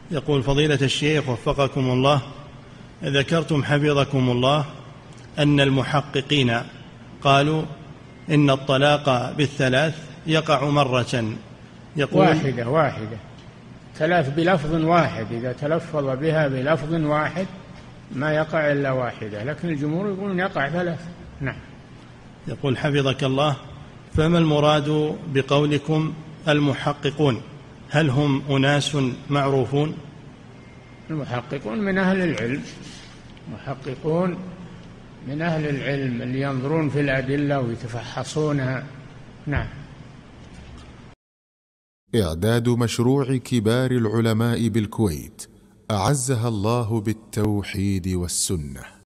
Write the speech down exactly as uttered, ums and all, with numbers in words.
يقول فضيلة الشيخ وفقكم الله، ذكرتم حفظكم الله أن المحققين قالوا إن الطلاق بالثلاث يقع مرة. يقول واحدة واحدة ثلاث بلفظ واحد، إذا تلفظ بها بلفظ واحد ما يقع إلا واحدة، لكن الجمهور يقولون يقع ثلاث. نعم. يقول حفظك الله، فما المراد بقولكم المحققون؟ هل هم أناس معروفون؟ المحققون من أهل العلم، محققون من أهل العلم اللي ينظرون في الأدلة ويتفحصونها. نعم. إعداد مشروع كبار العلماء بالكويت أعزها الله بالتوحيد والسنة.